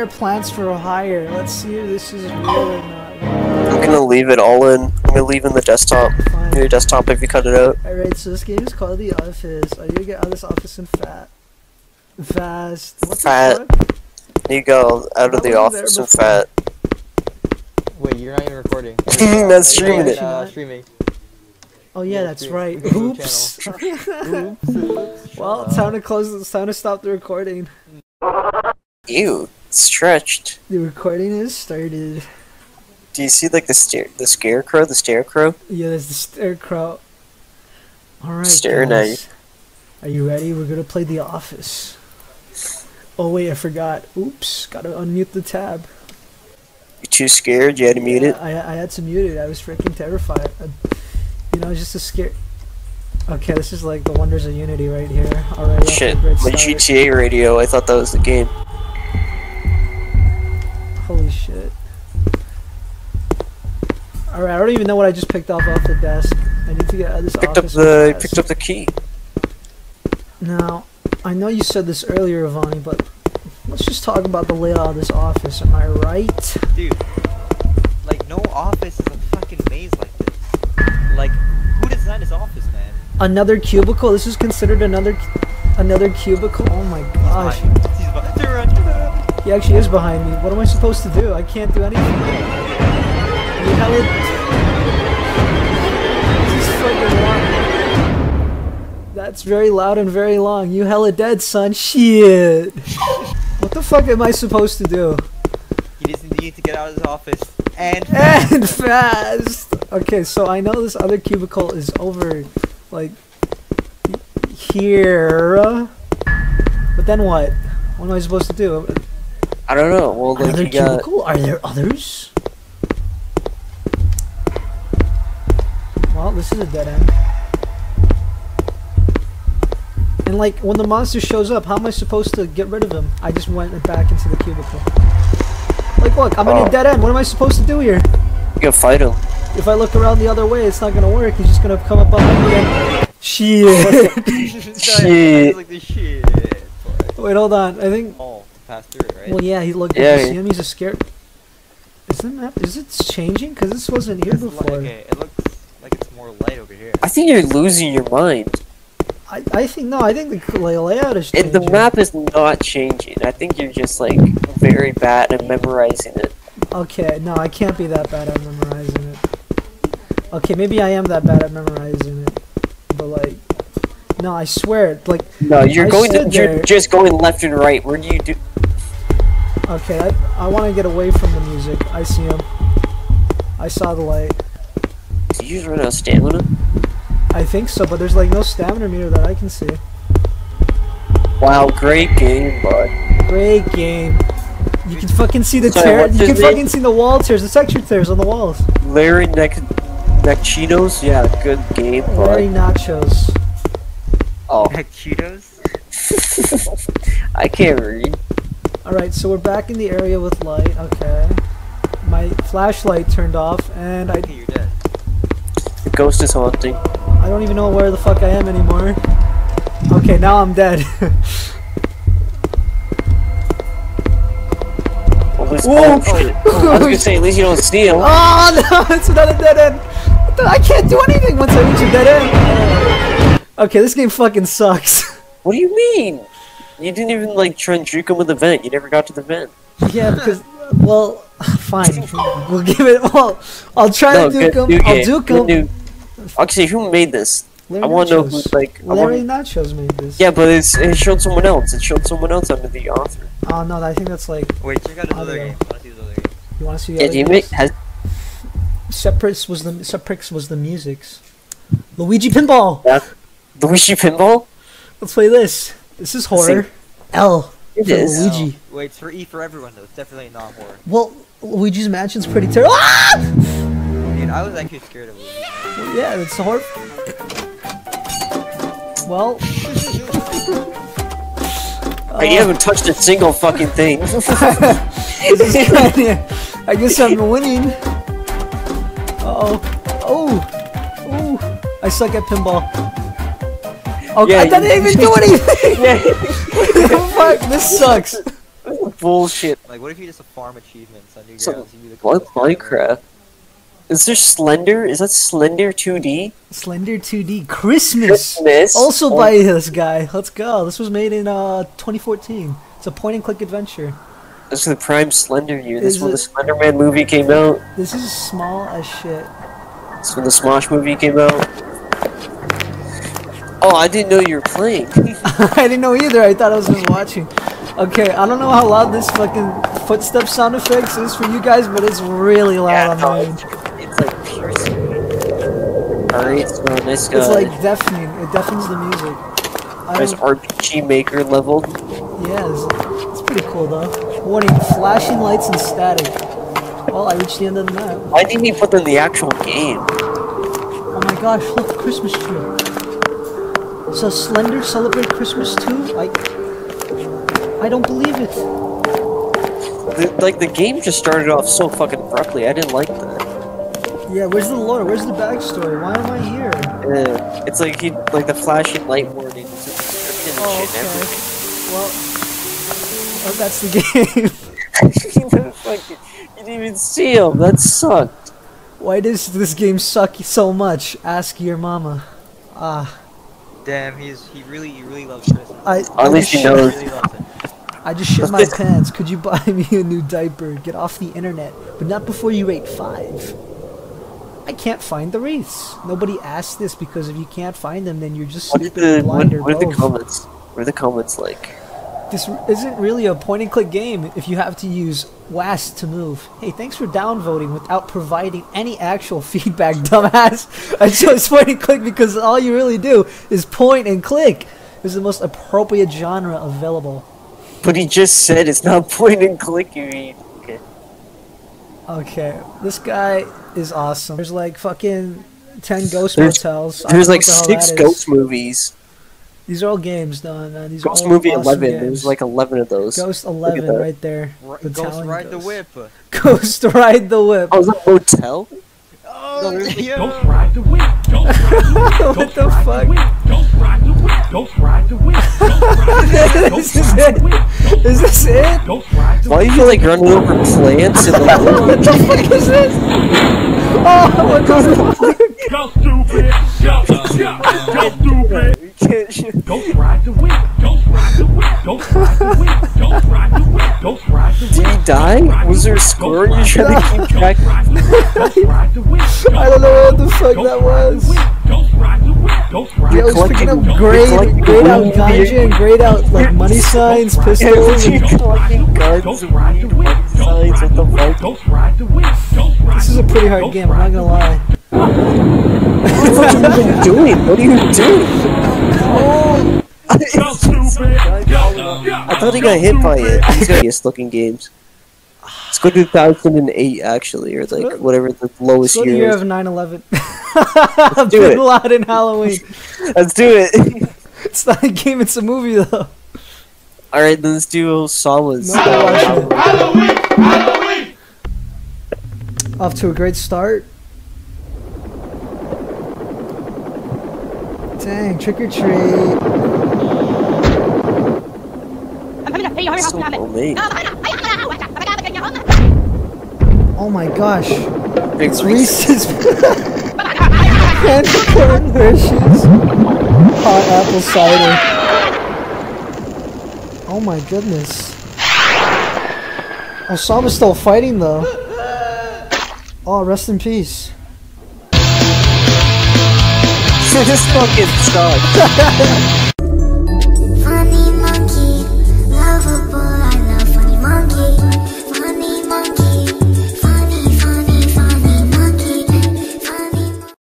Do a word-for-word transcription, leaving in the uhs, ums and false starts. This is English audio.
acquire plants for hire. Let's see if this is real or not. I'm gonna leave it all in. I'm gonna leave in the desktop. Fine. Your desktop if you cut it out. Alright, so this game is called The Office. Are you gonna get out of this office in fat? Fast. What Fat. the fuck? You go out of the office and fat. Wait, you're not even recording. That's streaming it. Uh, streaming. Oh yeah, that's right. Oops. Well, Uh, time to close. It's time to stop the recording. Ew, stretched. The recording is started. Do you see like the stare, the scarecrow, the scarecrow? Yeah, there's the scarecrow. All right, Staring guys. Are you ready? We're gonna play The Office. Oh wait, I forgot. Oops, gotta unmute the tab. You too scared? You had to mute Yeah, it. I I had to mute it. I was freaking terrified. I, you know, just a scare. Okay, this is like the wonders of Unity right here. Alright, Shit, my G T A radio. I thought that was the game. Holy shit. Alright, I don't even know what I just picked off off the desk. I need to get out of this Picked up office. the picked up the key. Now, I know you said this earlier, Avani, but let's just talk about the layout of this office. Am I right? Dude, like no office is a fucking maze like this. Like, who designed this office, man? Another cubicle? This is considered another another cubicle? Oh my gosh. He's behind. He's behind. Turn around, turn around. He actually is behind me. What am I supposed to do? I can't do anything. You hella... This is fucking long. That's very loud and very long. You hella dead, son. Shit. What the fuck am I supposed to do? You just need to get out of this office and And fast. Okay, so I know this other cubicle is over, like, here. But then what? What am I supposed to do? I don't know. Well, like Another you got. cubicle? Are there others? Well, this is a dead end. And like, when the monster shows up, how am I supposed to get rid of him? I just went back into the cubicle. Like, look, I'm Oh. in a dead end. What am I supposed to do here? You gotta fight him. If I look around the other way, it's not gonna work. He's just gonna come up behind me and... Shit. Shit. like this shit. Wait, hold on. I think... Oh, pass through it, right? Well, yeah, he looked... Yeah, You he- see him? He's a scare... Isn't that... Is it changing? Because this wasn't here It's like- before. okay, it looks like it's more light over here. I think you're losing your mind. I, I think... No, I think the lay- layout is And changing. the map is not changing. I think you're just like very bad at memorizing it. Okay, no, I can't be that bad at memorizing it. Okay, maybe I am that bad at memorizing it. But like... No, I swear, like... No, you're I going. To, stood you're there- just going left and right. Where do you do? Okay, I, I want to get away from the music. I see him. I saw the light. Do you just run out of stamina? I think so, but there's like no stamina meter that I can see. Wow, great game, bud. Great game. You can fucking see the Sorry, tear. what's You can his name? fucking see the wall tears, the texture tears on the walls. Larry Neck Necchinos? Yeah, good game, Larry bud. Nachos. Oh, Heck, Cheetos? I can't read. Alright, so we're back in the area with light. Okay. My flashlight turned off, and I, Okay, you're dead. The ghost is haunting. I don't even know where the fuck I am anymore. Okay, now I'm dead. Well, there's- Whoa! oh, shit. I was gonna say, at least you don't see him. Oh no, it's another dead end. What the- I can't do anything once I reach a dead end. Okay, this game fucking sucks. What do you mean? You didn't even like try and juke him with the vent. You never got to the vent. Yeah, because, well, fine. We'll give it, well, I'll try No, to duke good him. new I'll game, duke good him. new- Actually, who made this? Larry I want to know who, Nachos. like, I Larry wanna... Nachos made this. Yeah, but it's, it showed someone else. It showed someone else under the author. Oh no, I think that's like, Wait, check out his other Audio. game. I wanna see his other game. you want to see the Yeah, other do you games? make, has, Separix was the, Separix was the music's. Luigi Pinball! yeah, Luigi Pinball? Let's play this. This is horror. L. It for is. Luigi. Oh, wait, it's for E for everyone though. It's definitely not horror. Well, Luigi's Mansion's pretty terrible. Ah! Dude, I was actually scared of Luigi. Well, yeah, it's a horror. Well. Hey, you haven't touched a single fucking thing. This is kinda, I guess I'm winning. Uh oh. Oh. Oh. I suck at pinball. Okay, Yeah, I didn't you- even do anything! Yeah. Fuck, this sucks. bullshit. Like, what if you just a farm achievements on Newgrounds? So, You be the what coolest guy ever. Minecraft? Is there Slender? Is that Slender two D? Slender two D Christmas. Christmas. Also Oh. by this guy. Let's go. This was made in uh twenty fourteen. It's a point and click adventure. This is the prime Slender year. This Is is when it- the SlenderMan movie came out. This is small as shit. This is when the Smosh movie came out. Oh, I didn't know you were playing. I didn't know either. I thought I was just watching. Okay, I don't know how loud this fucking footstep sound effects is for you guys, but it's really loud Yeah, on no, mine. it's, it's like piercing. Alright, so nice guy. It's like deafening. It deafens the music. I Nice don't- R P G Maker level. Yeah, it's, it's pretty cool though. Warning, flashing lights and static. Well, I reached the end of the map. Why didn't he put them in the actual game? Oh my gosh, look, Christmas tree. So Slender celebrate Christmas too? I I don't believe it. The, like, the game just started off so fucking abruptly. I didn't like that. Yeah, where's the lore? Where's the backstory? Why am I here? Uh, it's like he, like the flashing light warnings and description and Oh, shit and okay. everything. Well, oh, that's the game. you, didn't fucking, you didn't even see him. That sucked. Why does this game suck so much? Ask your mama. Ah, Damn, he's he really he really loves Christmas. I. At I least just he shit- knows. He really loves it. I just shit my pants. Could you buy me a new diaper? Get off the internet, but not before you rate five. I can't find the wreaths. Nobody asked this because if you can't find them, then you're just What are stupid, the, blind, what, or what are the both. comments? What are the comments like? This isn't really a point and click game if you have to use W A S D to move. Hey, thanks for downvoting without providing any actual feedback, dumbass. I chose point and click because all you really do is point and click. It's the most appropriate genre available. But he just said it's not point and click, you mean. Okay. Okay, this guy is awesome. There's like fucking ten ghost There's- motels. I don't There's know like what the hell six that is. ghost movies. These are all games, no, man. These Ghost are all movie awesome eleven. games. There's like eleven of those. Ghost Look at eleven that. right there. Ri- The Ghost Italian ride the Ghost. whip. Ghost ride the whip. Oh, is that motel? Oh, No, there's- yeah. Ghost ride the whip. Ghost ride the whip. What the Ghost fuck? ride the whip. Ghost ride the whip. Ghost ride the whip. This is it? Is this it? Ghost ride the Why are you like running over plants in the What the fuck is this? Oh, what the fuck? Go stupid. Go, go, go stupid. You can't shoot. Ghost ride the whip. Ghost ride the whip. Ghost ride the whip. Ghost ride the whip. Ghost ride the whip. Did he die? Was there a score you're trying to keep track? Ghost ride the whip. I don't know what the fuck that was. Ghost ride the whip. Ghost ride Yo, the it's whip. picking up collecting- grade, you're collecting grade out weed. ganja and grade out like money signs, Yeah, pistols. you're And collecting guns and weed, money signs, what the fuck? Ghost ride the whip. Ghost ride this is a pretty hard game, I'm not gonna lie. What are you doing? What are you doing? Go stupid. I thought he got hit by it. These are hideous looking games. Let's go to two thousand eight actually, or like whatever the lowest So the year year is. of nine eleven. do Big it. Loud in Halloween. Let's do it. It's not a game, it's a movie though. Alright, then let's do Osawa's. No, uh, Halloween. Halloween. Off to a great start. Dang, trick or treat. so homemade. Oh my gosh. Big It's Reese's. Reese's. Candy corn Hershey's. Hot apple cider. Oh my goodness. Osama's still fighting though. Oh, rest in peace. This fucking sucks.